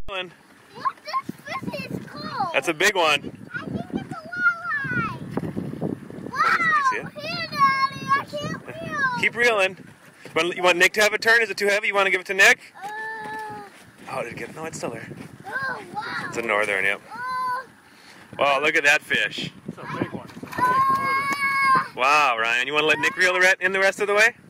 What this fish is called? That's a big one. I think it's a walleye. Wow! See it? Here, Daddy, I can't reel. Keep reeling. You want Nick to have a turn? Is it too heavy? You want to give it to Nick? Oh, did it get? No, it's still there. Oh, wow. It's a northern, yep. Wow, look at that fish. It's a big one. Wow, Ryan, you want to let Nick reel in the rest of the way?